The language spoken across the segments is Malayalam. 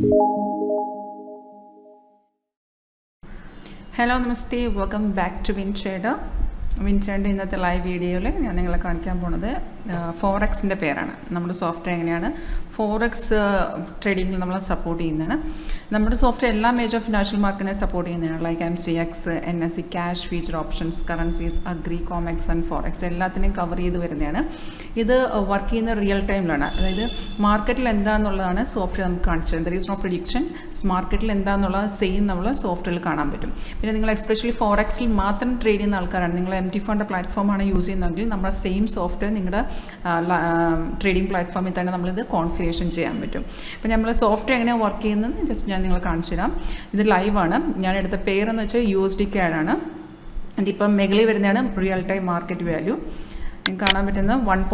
Hello, Namaste. Welcome back to WinTrader. WinTrader ഇന്നത്തെ ലൈവ് വീഡിയോയിൽ ഞാൻ നിങ്ങളെ കാണിക്കാൻ പോകുന്നത് ഫോറക്സിൻ്റെ പേരാണ്. നമ്മുടെ സോഫ്റ്റ്വെയർ എങ്ങനെയാണ് ഫോറക്സ് ട്രേഡിങ്ങിൽ നമ്മളെ സപ്പോർട്ട് ചെയ്യുന്നതാണ്. നമ്മുടെ സോഫ്റ്റ്വെയർ എല്ലാ മേജർ ഫിനാൻഷ്യൽ മാർക്കറ്റിനെ സപ്പോർട്ട് ചെയ്യുന്നതാണ്. Like MCX, NSE cash future options currencies agri comex and forex എല്ലാത്തിനെയും കവർ ചെയ്ത് വരുന്നതാണ്. ഇത് വർക്ക് ചെയ്യുന്ന റിയൽ ടൈമിലാണ്. അതായത് മാർക്കറ്റിൽ എന്താണെന്നുള്ളതാണ് സോഫ്റ്റ്വെയർ നമുക്ക് കാണിച്ചത്. There is no prediction. മാർക്കറ്റിൽ എന്താണെന്നുള്ളത് സെയിം നമ്മൾ സോഫ്റ്റ്വെയറിൽ കാണാൻ പറ്റും. പിന്നെ നിങ്ങൾ എസ്പെഷ്യലി ഫോറക്സിൽ മാത്രം ട്രേഡ് ചെയ്യുന്ന ആൾക്കാരാണ്, നിങ്ങൾ MT ഫണ്ട് പ്ലാറ്റ്ഫോമാണ് യൂസ് ചെയ്യുന്നതെങ്കിൽ നമ്മുടെ സെയിം സോഫ്റ്റ്വെയർ നിങ്ങളുടെ ട്രേഡിംഗ് പ്ലാറ്റ്ഫോമിൽ തന്നെ നമ്മളിത് കോൺഫിഗറേഷൻ ചെയ്യാൻ പറ്റും. അപ്പോൾ നമ്മൾ സോഫ്റ്റ്വെയർ എങ്ങനെയാണ് വർക്ക് ചെയ്യുന്നത് ജസ്റ്റ് ഞാൻ നിങ്ങളെ കാണിച്ചു തരാം. ഇത് ലൈവാണ്. ഞാൻ എടുത്ത പേരെന്ന് വെച്ചാൽ USD CAD ആണ്. ഇതിപ്പം മെഗളി വരുന്നതാണ് റിയൽ ടൈം മാർക്കറ്റ് വാല്യൂ. നിങ്ങൾക്ക് കാണാൻ പറ്റുന്ന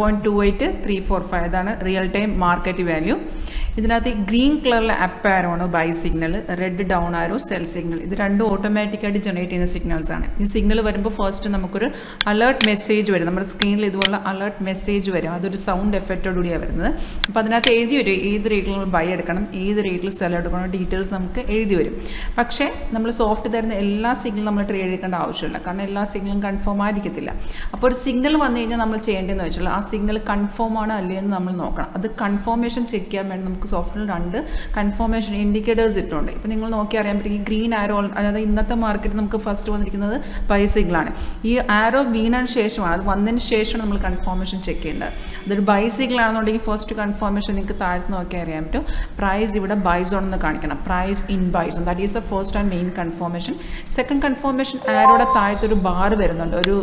1.28345 ഇതാണ് റിയൽ ടൈം മാർക്കറ്റ് വാല്യൂ. ഇതിനകത്ത് ഗ്രീൻ കളറിലെ അപ്പ് ആരോ ആണ് buy signal, red down arrow sell signal. ഇത് രണ്ടും ഓട്ടോമാറ്റിക്കായിട്ട് ജനറേറ്റ് ചെയ്യുന്ന സിഗ്നൽസ് ആണ്. ഈ സിഗ്നൽ വരുമ്പോൾ ഫസ്റ്റ് നമുക്കൊരു അലേർട്ട് മെസ്സേജ് വരും. നമ്മുടെ സ്ക്രീനിൽ ഇതുപോലെ അലേർട്ട് മെസ്സേജ് വരും. അതൊരു സൗണ്ട് എഫക്റ്റോടുകൂടിയാണ് വരുന്നത്. അപ്പോൾ അതിനകത്ത് എഴുതി വരും ഏത് റേറ്റിൽ നമ്മൾ ബൈ എടുക്കണം, ഏത് റേറ്റിൽ സെൽ എടുക്കണം, ഡീറ്റെയിൽസ് നമുക്ക് എഴുതി വരും. പക്ഷേ നമ്മൾ സോഫ്റ്റ് തരുന്ന എല്ലാ സിഗ്നലും നമ്മൾ ട്രേഡ് എടുക്കേണ്ട ആവശ്യമില്ല. കാരണം എല്ലാ സിഗ്നലും കൺഫേം ആയിരിക്കത്തില്ല. അപ്പോൾ ഒരു സിഗ്നൽ വന്നു കഴിഞ്ഞാൽ നമ്മൾ ചെയ്യേണ്ടതെന്ന് വെച്ചാൽ ആ സിഗ്നൽ കൺഫേം ആണ് അല്ലേ എന്ന് നമ്മൾ നോക്കണം. അത് കൺഫർമേഷൻ ചെക്ക് ചെയ്യാൻ വേണ്ടി നമുക്ക് സോഫ്റ്റ്വെയർ 2 കൺഫർമേഷൻ ഇൻഡിക്കേറ്റേഴ്സ് ഇട്ടുണ്ട്. ഇപ്പോൾ നിങ്ങൾ നോക്കി അറിയാൻ പറ്റും ഈ ഗ്രീൻ ആരോ, അതായത് ഇന്നത്തെ മാർക്കറ്റ് നമുക്ക് ഫസ്റ്റ് വന്നിരിക്കുന്നത് ബൈ സിഗ്നലാണ്. ഈ ആരോ വീണതിന് ശേഷമാണ്, അത് വന്നതിന് ശേഷമാണ് നമ്മൾ കൺഫർമേഷൻ ചെക്ക് ചെയ്യേണ്ടത്. അതൊരു ബൈ സിഗ്നലാണെന്നുണ്ടെങ്കിൽ ഫസ്റ്റ് കൺഫർമേഷൻ നിങ്ങൾക്ക് താഴ്ത്ത് നോക്കി അറിയാൻ പറ്റും. പ്രൈസ് ഇവിടെ ബൈ സോൺ എന്ന് കാണിക്കണം, price in buy zone. That is the first and main confirmation. Second confirmation ആരോടെ താഴത്തൊരു ബാർ വരുന്നുണ്ട്, ഒരു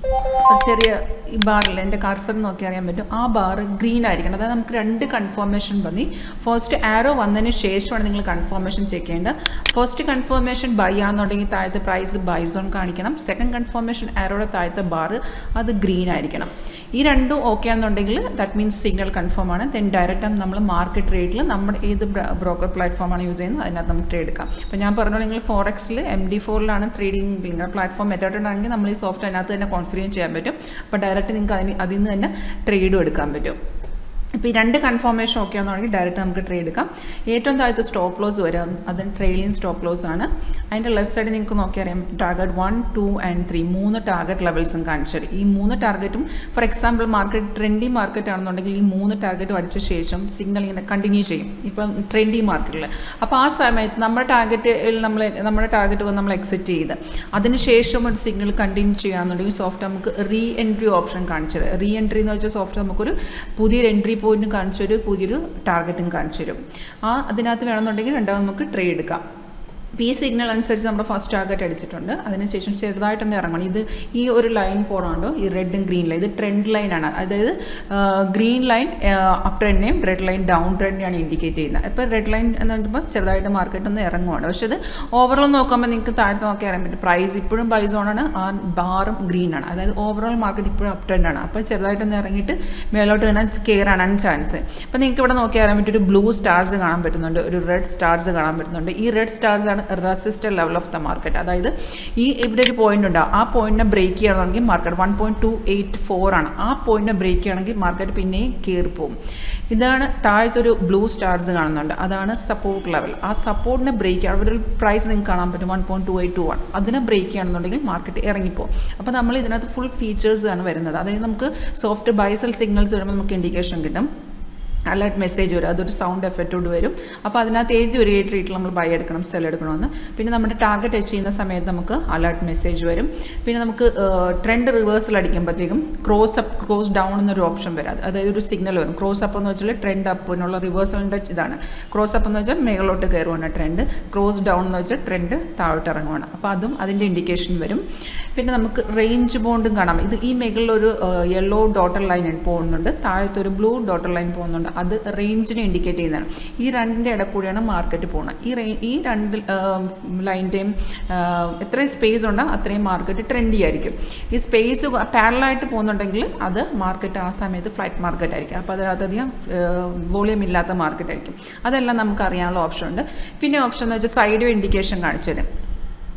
ചെറിയ ഈ ബാറിൽ എൻ്റെ കർസർ നോക്കി അറിയാൻ പറ്റും. ആ ബാർ ഗ്രീൻ ആയിരിക്കണം. അതായത് നമുക്ക് 2 കൺഫർമേഷൻ മതി. ഫസ്റ്റ് ആരോ വന്നതിന് ശേഷമാണ് നിങ്ങൾ കൺഫർമേഷൻ ചെക്ക് ചെയ്യേണ്ടത്. ഫസ്റ്റ് കൺഫർമേഷൻ ബൈ ആണെന്നുണ്ടെങ്കിൽ താഴത്തെ പ്രൈസ് ബൈ സോൺ കാണിക്കണം. സെക്കൻഡ് കൺഫർമേഷൻ ആരോടെ താഴത്തെ ബാർ അത് ഗ്രീൻ ആയിരിക്കണം. ഈ രണ്ടും ഓക്കെ ആണെന്നുണ്ടെങ്കിൽ ദാറ്റ് മീൻസ് സിഗ്നൽ കൺഫേം ആണ്. ദെൻ ഡയറക്റ്റ് നമ്മൾ മാർക്കറ്റ് റേറ്റിൽ നമ്മുടെ ഏത് ബ്രോക്കർ പ്ലാറ്റ്ഫോമാണ് യൂസ് ചെയ്യുന്നത് അതിനകത്ത് നമുക്ക് ട്രേഡ് എടുക്കാം. അപ്പോൾ ഞാൻ പറഞ്ഞോളൂ, നിങ്ങൾ ഫോറക്സിൽ MD4ലാണ് ട്രേഡിംഗ് നിങ്ങളുടെ പ്ലാറ്റ്ഫോം മെത്തേഡ് ആണെങ്കിൽ നമ്മൾ ഈ സോഫ്റ്റ്വെയർ അതിനകത്ത് തന്നെ കോൺഫിഗർ ചെയ്യാൻ പറ്റും. അപ്പോൾ ഡയറക്റ്റ് നിങ്ങൾക്ക് അതിൽ നിന്ന് തന്നെ ട്രേഡും എടുക്കാൻ പറ്റും. ഇപ്പോൾ ഈ 2 കൺഫർമേഷൻ ഓക്കെ ആണെന്നുണ്ടെങ്കിൽ ഡയറക്റ്റ് നമുക്ക് ട്രേഡ് എടുക്കാം. ഏറ്റവും താഴത്ത് സ്റ്റോപ്പ് ലോസ് വരും, അത് ട്രെയിലിംഗ് സ്റ്റോപ്പ് ലോസ് ആണ്. അതിൻ്റെ ലെഫ്റ്റ് സൈഡിൽ നിങ്ങൾക്ക് നോക്കിയറിയാം ടാർഗറ്റ് 1, 2 and 3 3 ടാർഗറ്റ് ലെവൽസും കാണിച്ചത്. ഈ 3 ടാർഗറ്റും for example market trendy market ആണെന്നുണ്ടെങ്കിൽ ഈ 3 ടാർഗറ്റും അടിച്ച ശേഷം സിഗ്നൽ ഇങ്ങനെ കണ്ടിന്യൂ ചെയ്യും. ഇപ്പം ട്രെൻഡി മാർക്കറ്റിൽ അപ്പോൾ ആ സമയത്ത് നമ്മുടെ ടാർഗറ്റ് നമ്മൾ എക്സിറ്റ് ചെയ്ത് അതിനുശേഷം ഒരു സിഗ്നൽ കണ്ടിന്യൂ ചെയ്യുകയാണെന്നുണ്ടെങ്കിൽ സോഫ്റ്റ് നമുക്ക് റീ എൻട്രി ഓപ്ഷൻ കാണിച്ചത്. റീ എൻട്രി എന്ന് വെച്ചാൽ സോഫ്റ്റ് നമുക്കൊരു പുതിയൊരു എൻട്രി പോയിന്റും കാണിച്ചു തരും, പുതിയൊരു ടാർഗറ്റും കാണിച്ചു തരും. അതിനകത്ത് വേണമെന്നുണ്ടെങ്കിൽ രണ്ടാമത് നമുക്ക് ട്രേഡ് എടുക്കാം. അപ്പോൾ ഈ സിഗ്നൽ അനുസരിച്ച് നമ്മുടെ ഫസ്റ്റ് ടാർഗറ്റ് അടിച്ചിട്ടുണ്ട്. അതിനുശേഷം ചെറുതായിട്ടൊന്ന് ഇറങ്ങണം. ഇത് ഈ ഒരു ലൈൻ പോകണുണ്ടോ, ഈ റെഡും ഗ്രീൻ ലൈൻ, ഇത് ട്രെൻഡ് ലൈനാണ്. അതായത് ഗ്രീൻ ലൈൻ അപ്പ് ട്രെൻഡിനെയും റെഡ് ലൈൻ ഡൗൺ ട്രെൻഡിനെയാണ് ഇൻഡിക്കേറ്റ് ചെയ്യുന്നത്. ഇപ്പോൾ റെഡ് ലൈൻ എന്ന് പറയുമ്പോൾ ചെറുതായിട്ട് മാർക്കറ്റ് ഒന്ന് ഇറങ്ങുവാണ്. പക്ഷേ ഇത് ഓവറോൾ നോക്കുമ്പോൾ നിങ്ങൾക്ക് താഴത്ത് നോക്കി അറിയാൻ പറ്റും പ്രൈസ് ഇപ്പോഴും ബൈ സോണാണ്, ആ ബാറും ഗ്രീനാണ്. അതായത് ഓവറോൾ മാർക്കറ്റ് ഇപ്പോഴും അപ്പ് ട്രെൻഡാണ്. അപ്പോൾ ചെറുതായിട്ടൊന്ന് ഇറങ്ങിയിട്ട് മേലോട്ട് തന്നെ കയറാനാണ് ചാൻസ്. അപ്പോൾ നിങ്ങൾക്ക് ഇവിടെ നോക്കി അറിയാൻ പറ്റും ഒരു ബ്ലൂ സ്റ്റാർസ് കാണാൻ പറ്റുന്നുണ്ട്, ഒരു റെഡ് സ്റ്റാർസ് കാണാൻ പറ്റുന്നുണ്ട്. ഈ റെഡ് സ്റ്റാർസ് ആണ് resistor level of the market. അതായത് ഈ ഇവിടെ ഒരു പോയിന്റ് ഉണ്ടാവും, ആ പോയിന്റിനെ ബ്രേക്ക് ചെയ്യണമെങ്കിൽ മാർക്കറ്റ് 1.284 ആണ്. ആ പോയിന്റിനെ ബ്രേക്ക് ചെയ്യണമെങ്കിൽ മാർക്കറ്റ് പിന്നെയും കയറി പോകും. ഇതാണ് താഴത്തൊരു ബ്ലൂ സ്റ്റാർസ് കാണുന്നുണ്ട്, അതാണ് സപ്പോർട്ട് ലെവൽ. ആ സപ്പോർട്ടിനെ ബ്രേക്ക് ചെയ്യാൻ അവിടെ ഒരു പ്രൈസ് നിങ്ങൾക്ക് കാണാൻ പറ്റും 1.2821. അതിനെ ബ്രേക്ക് ചെയ്യണമെന്നുണ്ടെങ്കിൽ മാർക്കറ്റ് ഇറങ്ങിപ്പോകും. അപ്പോൾ നമ്മൾ ഇതിനകത്ത് ഫുൾ ഫീച്ചേഴ്സ് ആണ് വരുന്നത്. അതായത് നമുക്ക് സോഫ്റ്റ് ബൈ സെൽ സിഗ്നൽസ് വരുമ്പോൾ നമുക്ക് ഇൻഡിക്കേഷൻ കിട്ടും, അലേർട്ട് മെസ്സേജ് വരും, അതൊരു സൗണ്ട് എഫക്റ്റോട് വരും. അപ്പോൾ അതിനകത്ത് എഴുതി ഒരു ഏത് റേറ്റിൽ നമ്മൾ ബൈ എടുക്കണം, സെൽ എടുക്കണമെന്ന്. പിന്നെ നമ്മുടെ ടാർഗറ്റ് ടച്ച് ചെയ്യുന്ന സമയത്ത് നമുക്ക് അലേർട്ട് മെസ്സേജ് വരും. പിന്നെ നമുക്ക് ട്രെൻഡ് റിവേഴ്സൽ അടിക്കുമ്പോഴത്തേക്കും ക്രോസ് ഡൗൺ എന്നൊരു ഓപ്ഷൻ വരും. അതായത് ഒരു സിഗ്നൽ വരും. ക്രോസ് അപ്പ് എന്ന് വെച്ചാൽ ട്രെൻഡ് അപ്പിനുള്ള റിവേഴ്സലിൻ്റെ ഇതാണ്. ക്രോസ് അപ്പ് എന്ന് വെച്ചാൽ മേലോട്ട് കയറുവാണ് ട്രെൻഡ്, ക്രോസ് ഡൗൺ എന്ന് വെച്ചാൽ ട്രെൻഡ് താഴോട്ട് ഇറങ്ങുവാണ്. അപ്പോൾ അതും അതിൻ്റെ ഇൻഡിക്കേഷൻ വരും. പിന്നെ നമുക്ക് റേഞ്ച് ബോണ്ടും കാണാം. ഇത് ഈ മേഖലയിലൊരു യെല്ലോ ഡോട്ടർ ലൈൻ പോകുന്നുണ്ട്, താഴത്തൊരു ബ്ലൂ ഡോട്ടർ ലൈൻ പോകുന്നുണ്ട്. അത് റേഞ്ചിനെ ഇൻഡിക്കേറ്റ് ചെയ്യുന്നതാണ്. ഈ രണ്ടിൻ്റെ ഇടയിൽ കൂടിയാണ് മാർക്കറ്റ് പോകുന്നത്. ഈ 2 ലൈൻ്റെയും എത്രയും സ്പേസ് ഉണ്ടോ അത്രയും മാർക്കറ്റ് ട്രെൻഡി ആയിരിക്കും. ഈ സ്പേസ് പാരലായിട്ട് പോകുന്നുണ്ടെങ്കിൽ അത് മാർക്കറ്റ് ആ സമയത്ത് ഫ്ലൈറ്റ് മാർക്കറ്റ് ആയിരിക്കും. അപ്പോൾ അതിനകത്തധികം വോളിയം ഇല്ലാത്ത മാർക്കറ്റ് ആയിരിക്കും. അതെല്ലാം നമുക്ക് അറിയാനുള്ള ഓപ്ഷൻ ഉണ്ട്. പിന്നെ ഓപ്ഷൻ എന്ന് വെച്ചാൽ സൈഡ് വേ ഇൻഡിക്കേഷൻ കാണിച്ചു തരും.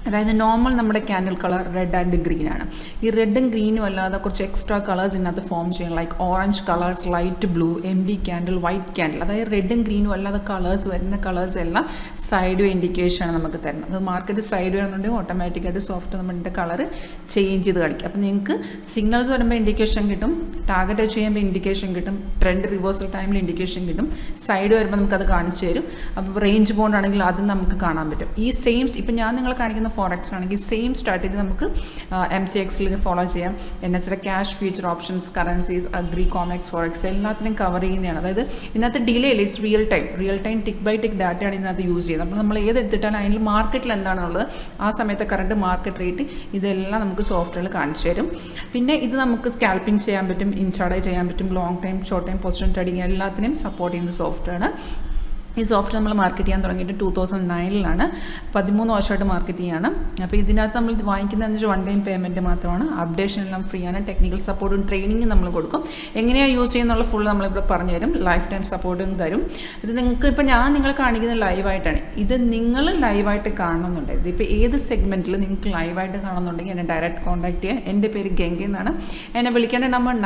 അതായത് നോർമൽ നമ്മുടെ candle colour red and green ആണ്. ഈ റെഡും ഗ്രീനും അല്ലാതെ കുറച്ച് എക്സ്ട്രാ കളേഴ്സ് ഇതിനകത്ത് ഫോം ചെയ്യണം. Like orange colours, light blue, MD candle, white candle. അതായത് റെഡും ഗ്രീനും അല്ലാതെ കളേഴ്സ് വരുന്ന കളേഴ്സ് എല്ലാം സൈഡ് വേ ഇൻഡിക്കേഷൻ ആണ് നമുക്ക് തരുന്നത്. അത് മാർക്കറ്റ് സൈഡ് വേ ആണെന്നുണ്ടെങ്കിൽ ഓട്ടോമാറ്റിക്കായിട്ട് സോഫ്റ്റ് നമ്മുടെ കളർ ചേഞ്ച് ചെയ്ത് കളിക്കും. അപ്പോൾ നിങ്ങൾക്ക് സിഗ്നൽസ് വരുമ്പോൾ ഇൻഡിക്കേഷൻ കിട്ടും, ടാർഗറ്റ് ചെയ്യുമ്പോൾ ഇൻഡിക്കേഷൻ കിട്ടും, ട്രെൻഡ് റിവേഴ്സൽ ടൈമിൽ ഇൻഡിക്കേഷൻ കിട്ടും, സൈഡ് വരുമ്പോൾ നമുക്കത് കാണിച്ചു തരും. അപ്പോൾ റേഞ്ച് ബോണ്ട് ആണെങ്കിൽ അത് നമുക്ക് കാണാൻ പറ്റും. ഈ സെയിം ഇപ്പം ഞാൻ നിങ്ങളെ കാണിക്കുന്ന ഫോറക്സ് ആണെങ്കിൽ സെയിം സ്ട്രാറ്റജി നമുക്ക് MCXൽ ഫോളോ ചെയ്യാം. NSE cash future options currencies agri comex forex എല്ലാത്തിനും കവർ ചെയ്യുന്നതാണ്. അതായത് ഇതിനകത്ത് ഡിലേ ഇല്ല, it's real time tick by tick ഡാറ്റയാണ് ഇതിനകത്ത് യൂസ് ചെയ്യുന്നത്. അപ്പോൾ നമ്മൾ ഏതെടുത്തിട്ടാണ് അതിൽ മാർക്കറ്റിൽ എന്താണുള്ളത്, ആ സമയത്തെ കറണ്ട് മാർക്കറ്റ് റേറ്റ് ഇതെല്ലാം നമുക്ക് സോഫ്റ്റ്വെയറിൽ കാണിച്ചു തരും. പിന്നെ ഇത് നമുക്ക് സ്കാൽപ്പിംഗ് ചെയ്യാൻ പറ്റും, ഇൻട്രാഡേ ചെയ്യാൻ പറ്റും, long time short time position trading എല്ലാത്തിനും സപ്പോർട്ട് ചെയ്യുന്ന സോഫ്റ്റ്വെയറാണ്. ഈ സോഫ്റ്റ്വെയർ നമ്മൾ മാർക്കറ്റ് ചെയ്യാൻ തുടങ്ങിയിട്ട് 2009 13 വർഷമായിട്ട് മാർക്കറ്റ് ചെയ്യാണ്. അപ്പോൾ ഇതിനകത്ത് നമ്മൾ വാങ്ങിക്കുന്നതെന്ന് വെച്ചാൽ 1 ടൈം പേയ്മെൻറ്റ് മാത്രമാണ്. അപ്ഡേഷൻ എല്ലാം ഫ്രീ ആണ്. ടെക്നിക്കൽ സപ്പോർട്ടും ട്രെയിനിങ്ങും നമ്മൾ കൊടുക്കും. എങ്ങനെയാണ് യൂസ് ചെയ്യുന്നുള്ള ഫുൾ നമ്മളിവിടെ പറഞ്ഞു തരും. ലൈഫ് ടൈം സപ്പോർട്ടും തരും. ഇത് നിങ്ങൾക്ക് ഇപ്പോൾ ഞാൻ നിങ്ങളെ കാണിക്കുന്നത് ലൈവായിട്ടാണ്. ഇത് നിങ്ങൾ ലൈവായിട്ട് കാണണമെന്നുണ്ടെങ്കിൽ ഇതിപ്പോൾ ഏത് സെഗ്മെൻറ്റിൽ നിങ്ങൾക്ക് ലൈവായിട്ട് കാണുന്നുണ്ടെങ്കിൽ എന്നെ ഡയറക്റ്റ് കോൺടാക്ട് ചെയ്യാം. എൻ്റെ പേര് ഗംഗ എന്നാണ്. എന്നെ വിളിക്കേണ്ട നമ്പർ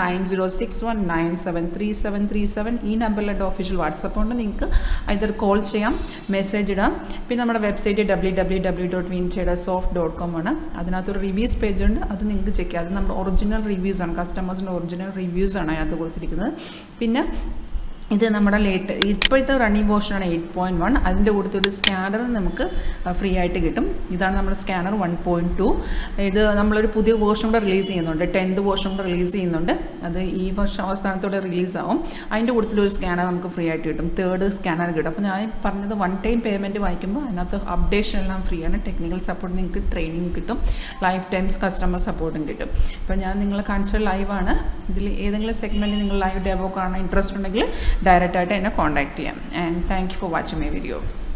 9061973737. ഈ നമ്പറിലെ ഒഫീഷ്യൽ വാട്സപ്പ് ഉണ്ട്. നിങ്ങൾക്ക് ഇതൊരു കോൾ ചെയ്യാം, മെസ്സേജ് ഇടാം. പിന്നെ നമ്മുടെ വെബ്സൈറ്റ് www.wintradersoft.com ആണ്. അതിനകത്തൊരു റിവ്യൂസ് പേജ് ഉണ്ട്, അത് നിങ്ങൾക്ക് ചെക്ക് ചെയ്യാം. അത് നമ്മുടെ ഒറിജിനൽ റിവ്യൂസ് ആണ്, കസ്റ്റമേഴ്സിൻ്റെ ഒറിജിനൽ റിവ്യൂസ് ആണ് അതിനകത്ത് കൊടുത്തിരിക്കുന്നത്. പിന്നെ ഇത് നമ്മുടെ ഇപ്പോഴത്തെ റണ്ണിങ് വേർഷനാണ് 8.1. അതിൻ്റെ കൂടത്തെ ഒരു സ്കാനർ നമുക്ക് ഫ്രീ ആയിട്ട് കിട്ടും. ഇതാണ് നമ്മുടെ സ്കാനർ 1.2. ഇത് നമ്മളൊരു പുതിയ വേർഷൻ കൂടെ റിലീസ് ചെയ്യുന്നുണ്ട്, 10th വേർഷൻ കൂടെ റിലീസ് ചെയ്യുന്നുണ്ട്. അത് ഈ വർഷം അവസാനത്തോടെ റിലീസാവും. അതിൻ്റെ കൂട്ടത്തിലൊരു സ്കാനർ നമുക്ക് ഫ്രീ ആയിട്ട് കിട്ടും, 3rd സ്കാനർ കിട്ടും. അപ്പോൾ ഞാൻ പറഞ്ഞത് 1 ടൈം പേയ്മെൻറ്റ് വാങ്ങിക്കുമ്പോൾ അതിനകത്ത് അപ്ഡേഷൻ എല്ലാം ഫ്രീ ആണ്. ടെക്നിക്കൽ സപ്പോർട്ട് നിങ്ങൾക്ക് ട്രെയിനിങ് കിട്ടും, ലൈഫ് ടൈംസ് കസ്റ്റമർ സപ്പോർട്ടും കിട്ടും. അപ്പോൾ ഞാൻ നിങ്ങളെ കാണിച്ച ലൈവാണ്. ഇതിൽ ഏതെങ്കിലും സെഗ്മെൻറ്റ് നിങ്ങൾ ലൈവ് ഡെമോ കാണാൻ ഇൻട്രസ്റ്റ് ഉണ്ടെങ്കിൽ ഡയറക്റ്റായിട്ട് എന്നെ കോൺടാക്ട് ചെയ്യാം. And thank you for watching my video.